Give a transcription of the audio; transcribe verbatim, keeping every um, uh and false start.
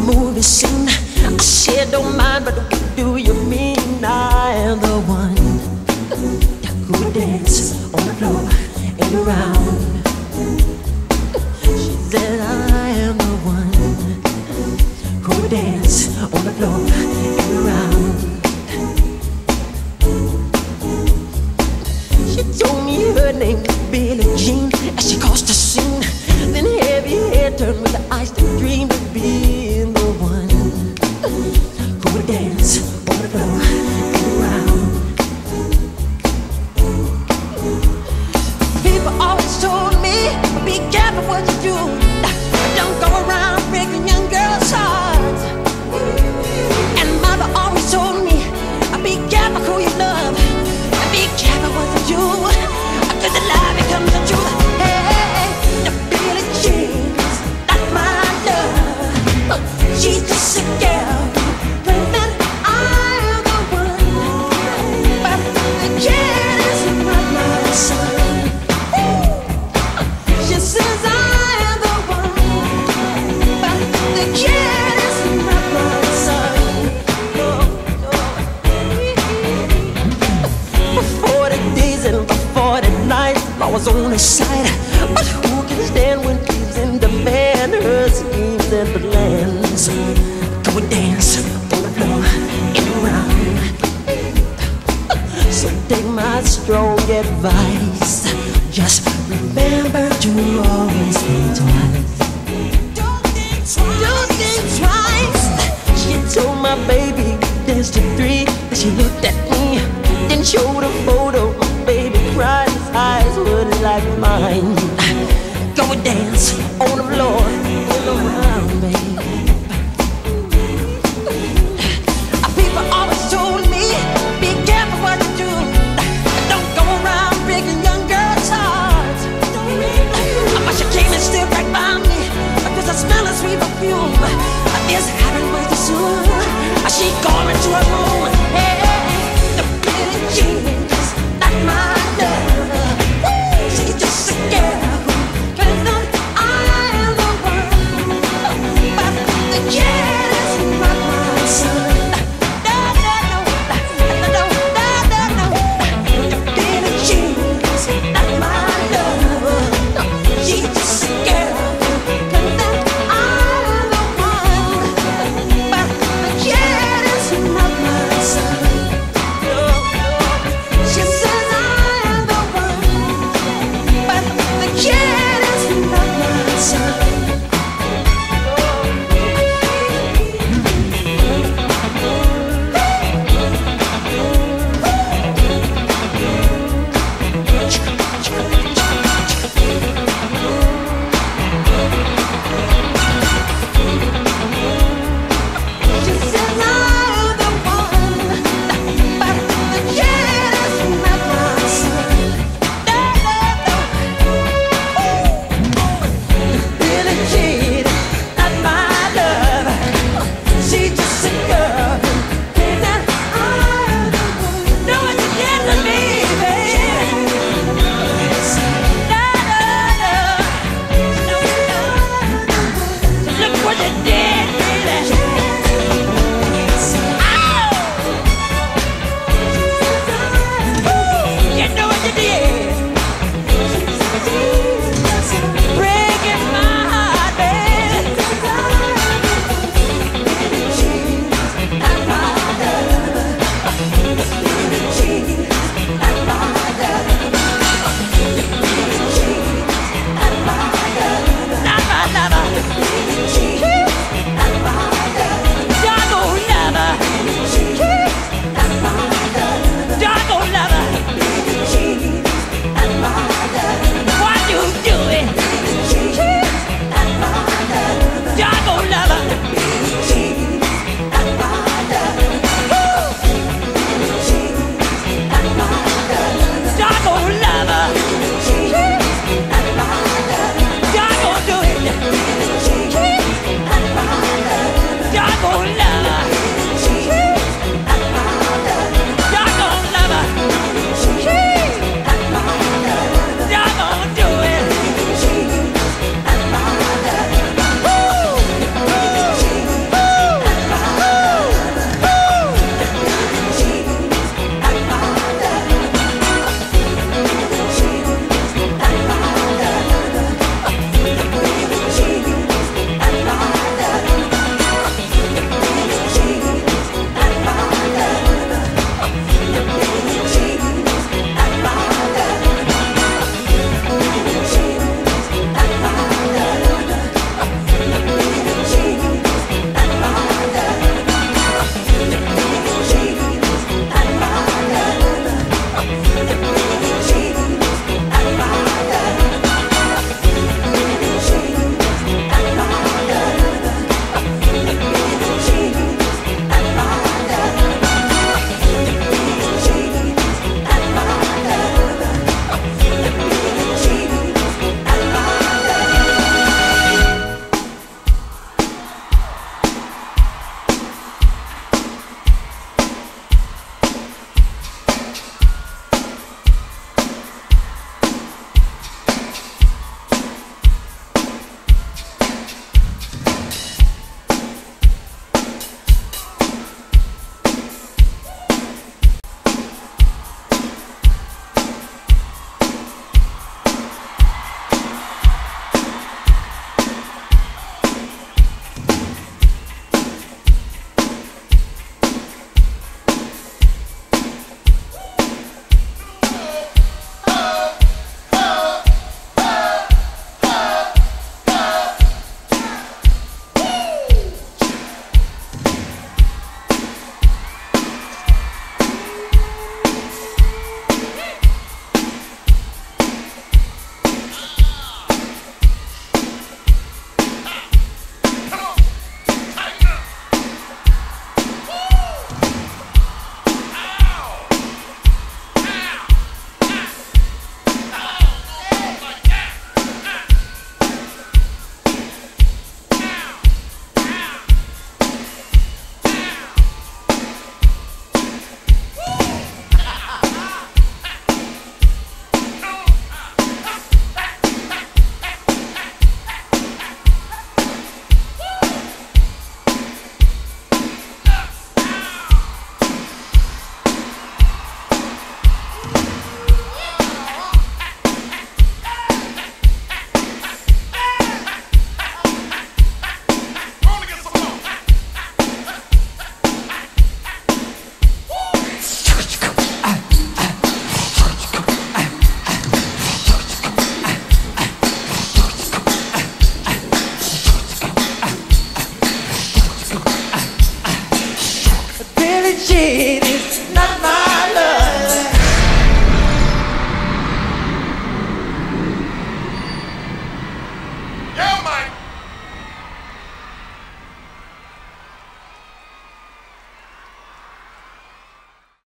movie scene. I said don't mind, but what do you mean? I am the one who would dance on the floor and around. She said I am the one who would dance on the floor and around. She told me her name was Billie Jean as she crossed the scene. Then heavy hair turned with the eyes that dreamed of being the one who would dance on the floor and around. People always told me, be careful what you do. Don't go around breaking young girls' hearts. And mother always told me, be careful who you love. Be careful what you do, 'cause the lie becomes the truth. Hey, the Billie Jean's not my love. She's just a girl, that I am the one. But the kid is not my son. She says I am the one, but the kid is not my son. For forty days and for forty nights, I was on his side. But who can stand when he's in demand? Her schemes and plans. Go and dance on the floor and around. So take my strong advice. Just remember to always think twice. Don't think twice. Don't think twice. She told my baby dance to three. Then she looked at me, then showed a photo. My baby cried, his eyes were like mine. Go and dance on the floor and around, baby. me.